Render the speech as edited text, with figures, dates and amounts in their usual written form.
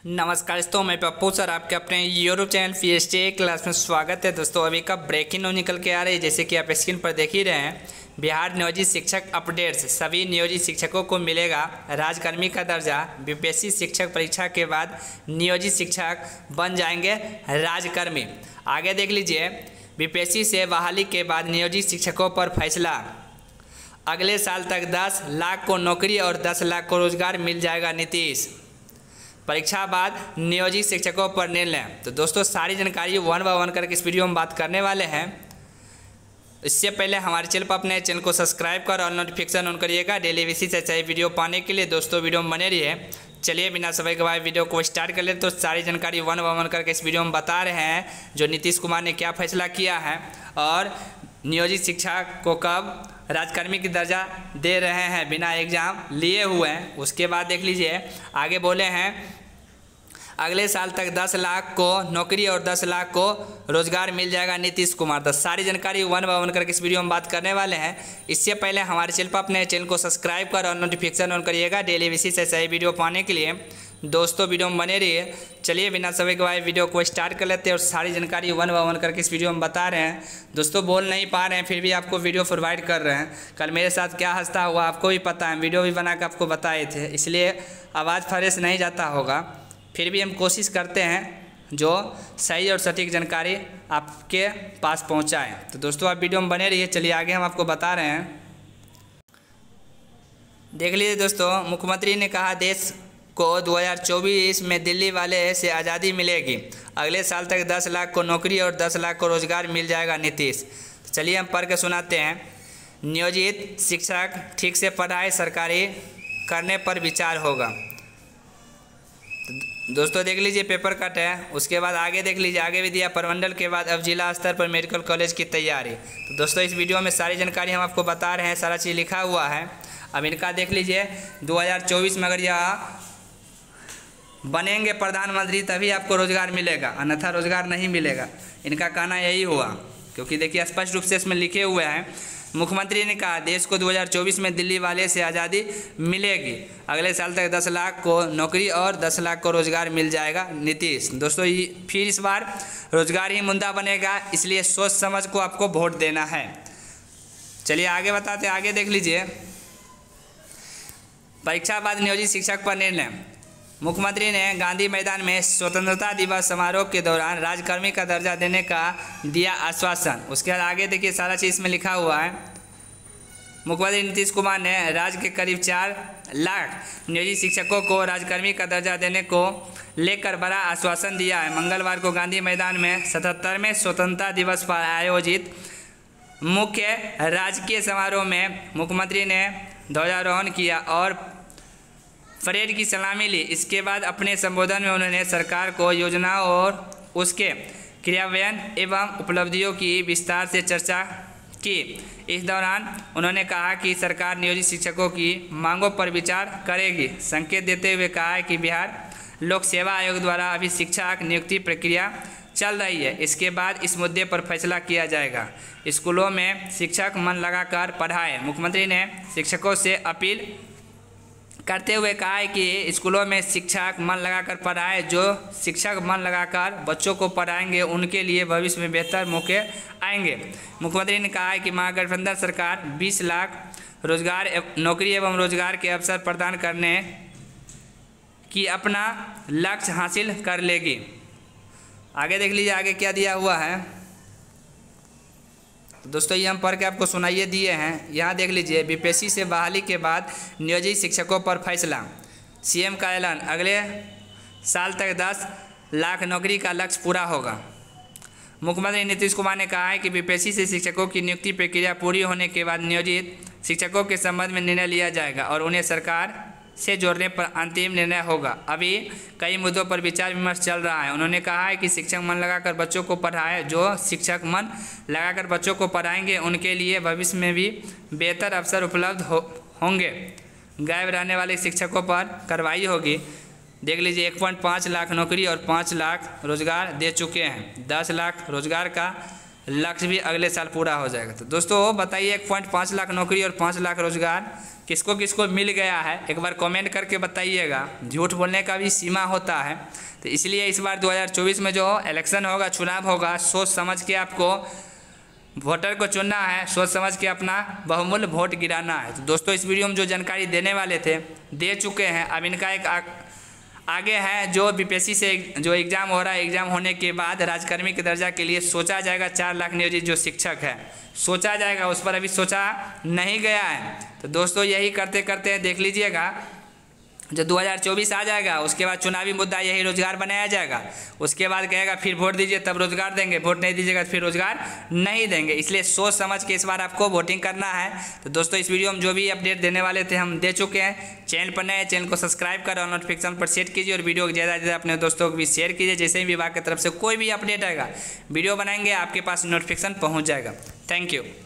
नमस्कार दोस्तों, मैं पप्पू सर आपके अपने यूट्यूब चैनल पीएसटी क्लास में स्वागत है। दोस्तों अभी का ब्रेकिंग न्यूज निकल के आ रही है, जैसे कि आप स्क्रीन पर देख ही रहे हैं। बिहार नियोजित शिक्षक अपडेट्स, सभी नियोजित शिक्षकों को मिलेगा राजकर्मी का दर्जा। बीपीएससी शिक्षक परीक्षा के बाद नियोजित शिक्षक बन जाएंगे राजकर्मी। आगे देख लीजिए, बीपीएससी से बहाली के बाद नियोजित शिक्षकों पर फैसला। अगले साल तक 10 लाख को नौकरी और 10 लाख को रोजगार मिल जाएगा। नीतीश परीक्षा बाद नियोजित शिक्षकों पर निर्णय। तो दोस्तों सारी जानकारी वन बाय वन करके इस वीडियो में बात करने वाले हैं। इससे पहले हमारे चैनल पर अपने चैनल को सब्सक्राइब कर और नोटिफिकेशन ऑन करिएगा डेली बेसिस से चाहिए वीडियो पाने के लिए। दोस्तों वीडियो में बने रहिए। चलिए बिना समय गवाए वीडियो को स्टार्ट कर ले। तो सारी जानकारी वन बाय वन करके इस वीडियो में बता रहे हैं, जो नीतीश कुमार ने क्या फैसला किया है और नियोजित शिक्षक को कब राजकर्मी की दर्जा दे रहे हैं बिना एग्जाम लिए हुए हैं। उसके बाद देख लीजिए, आगे बोले हैं अगले साल तक 10 लाख को नौकरी और 10 लाख को रोजगार मिल जाएगा। नीतीश कुमार। तो सारी जानकारी वन बाय वन करके इस वीडियो में बात करने वाले हैं। इससे पहले हमारे चैनल पर अपने चैनल को सब्सक्राइब कर और नोटिफिकेशन ऑन करिएगा डेली बेसिस से सही वीडियो पाने के लिए। दोस्तों वीडियो में बने रहिए। चलिए बिना समय गवाए वीडियो को स्टार्ट कर लेते हैं और सारी जानकारी वन बाय वन करके इस वीडियो में बता रहे हैं। दोस्तों बोल नहीं पा रहे हैं फिर भी आपको वीडियो प्रोवाइड कर रहे हैं। कल मेरे साथ क्या हंसता हुआ आपको भी पता है, वीडियो भी बना कर आपको बताए थे, इसलिए आवाज़ फ्रेश नहीं जाता होगा। फिर भी हम कोशिश करते हैं जो सही और सटीक जानकारी आपके पास पहुंचाएं। तो दोस्तों आप वीडियो में बने रहिए। चलिए आगे हम आपको बता रहे हैं। देख लीजिए दोस्तों, मुख्यमंत्री ने कहा देश को 2024 में दिल्ली वाले से आज़ादी मिलेगी। अगले साल तक 10 लाख को नौकरी और 10 लाख को रोजगार मिल जाएगा। नीतीश। तो चलिए हम पढ़ के सुनाते हैं। नियोजित शिक्षक ठीक से पढ़ाई सरकारी करने पर विचार होगा। दोस्तों देख लीजिए, पेपर कट है। उसके बाद आगे देख लीजिए, आगे भी दिया प्रमंडल के बाद अब जिला स्तर पर मेडिकल कॉलेज की तैयारी। तो दोस्तों इस वीडियो में सारी जानकारी हम आपको बता रहे हैं, सारा चीज़ लिखा हुआ है। अब इनका देख लीजिए, 2024 में अगर यह बनेंगे प्रधानमंत्री तभी आपको रोजगार मिलेगा, अन्यथा रोजगार नहीं मिलेगा। इनका कहना यही हुआ, क्योंकि देखिए स्पष्ट रूप से इसमें लिखे हुए हैं। मुख्यमंत्री ने कहा देश को 2024 में दिल्ली वाले से आज़ादी मिलेगी। अगले साल तक 10 लाख को नौकरी और 10 लाख को रोजगार मिल जाएगा। नीतीश। दोस्तों फिर इस बार रोजगार ही मुद्दा बनेगा, इसलिए सोच समझ को आपको वोट देना है। चलिए आगे बताते हैं। आगे देख लीजिए, परीक्षा बाद नियोजित शिक्षक पर निर्णय। मुख्यमंत्री ने गांधी मैदान में स्वतंत्रता दिवस समारोह के दौरान राजकर्मी का दर्जा देने का दिया आश्वासन। उसके बाद आगे देखिए, सारा चीज़ में लिखा हुआ है। मुख्यमंत्री नीतीश कुमार ने राज्य के करीब 4 लाख नियोजित शिक्षकों को राजकर्मी का दर्जा देने को लेकर बड़ा आश्वासन दिया है। मंगलवार को गांधी मैदान में 77वें स्वतंत्रता दिवस पर आयोजित मुख्य राजकीय समारोह में मुख्यमंत्री ने ध्वजारोहण किया और परेड की सलामी ली। इसके बाद अपने संबोधन में उन्होंने सरकार को योजनाओं और उसके क्रियान्वयन एवं उपलब्धियों की विस्तार से चर्चा की। इस दौरान उन्होंने कहा कि सरकार नियोजित शिक्षकों की मांगों पर विचार करेगी। संकेत देते हुए कहा है कि बिहार लोक सेवा आयोग द्वारा अभी शिक्षक नियुक्ति प्रक्रिया चल रही है। इसके बाद इस मुद्दे पर फैसला किया जाएगा। स्कूलों में शिक्षक मन लगाकर पढ़ाएं। मुख्यमंत्री ने शिक्षकों से अपील करते हुए कहा है कि स्कूलों में शिक्षक मन लगाकर पढ़ाए। जो शिक्षक मन लगाकर बच्चों को पढ़ाएंगे उनके लिए भविष्य में बेहतर मौके आएंगे। मुख्यमंत्री ने कहा है कि महागठबंधन सरकार 20 लाख रोजगार नौकरी एवं रोजगार के अवसर प्रदान करने की अपना लक्ष्य हासिल कर लेगी। आगे देख लीजिए, आगे क्या दिया हुआ है। दोस्तों ये हम पढ़ के आपको सुनाइए दिए हैं। यहाँ देख लीजिए, बीपीएससी से बहाली के बाद नियोजित शिक्षकों पर फैसला। सीएम का ऐलान, अगले साल तक 10 लाख नौकरी का लक्ष्य पूरा होगा। मुख्यमंत्री नीतीश कुमार ने कहा है कि बीपीएससी से शिक्षकों की नियुक्ति प्रक्रिया पूरी होने के बाद नियोजित शिक्षकों के संबंध में निर्णय लिया जाएगा और उन्हें सरकार से जोड़ने पर अंतिम निर्णय होगा। अभी कई मुद्दों पर विचार विमर्श चल रहा है। उन्होंने कहा है कि शिक्षक मन लगाकर बच्चों को पढ़ाए। जो शिक्षक मन लगाकर बच्चों को पढ़ाएंगे उनके लिए भविष्य में भी बेहतर अवसर उपलब्ध होंगे। गायब रहने वाले शिक्षकों पर कार्रवाई होगी। देख लीजिए, 1.5 लाख नौकरी और 5 लाख रोजगार दे चुके हैं। 10 लाख रोजगार का लक्ष्य भी अगले साल पूरा हो जाएगा। तो दोस्तों बताइए 1.5 लाख नौकरी और 5 लाख रोजगार किसको किसको मिल गया है, एक बार कमेंट करके बताइएगा। झूठ बोलने का भी सीमा होता है, तो इसलिए इस बार 2024 में जो इलेक्शन होगा, चुनाव होगा, सोच समझ के आपको वोटर को चुनना है, सोच समझ के अपना बहुमूल्य वोट गिराना है। तो दोस्तों इस वीडियो में जो जानकारी देने वाले थे दे चुके हैं। अब इनका एक आगे है जो बीपीएससी से जो एग्ज़ाम हो रहा है, एग्ज़ाम होने के बाद राजकर्मी के दर्जा के लिए सोचा जाएगा 4 लाख नियोजित जो शिक्षक है सोचा जाएगा, उस पर अभी सोचा नहीं गया है। तो दोस्तों यही करते करते देख लीजिएगा, जो 2024 आ जाएगा उसके बाद चुनावी मुद्दा यही रोजगार बनाया जाएगा। उसके बाद कहेगा फिर वोट दीजिए तब रोजगार देंगे, वोट नहीं दीजिएगा तो फिर रोजगार नहीं देंगे। इसलिए सोच समझ के इस बार आपको वोटिंग करना है। तो दोस्तों इस वीडियो में जो भी अपडेट देने वाले थे हम दे चुके हैं। चैनल पर नए, चैनल को सब्सक्राइब करें और नोटिफिकेशन पर सेट कीजिए और वीडियो को ज़्यादा से ज़्यादा अपने दोस्तों को भी शेयर कीजिए। जैसे ही विभाग की तरफ से कोई भी अपडेट आएगा वीडियो बनाएंगे आपके पास नोटिफिकेशन पहुँच जाएगा। Thank you.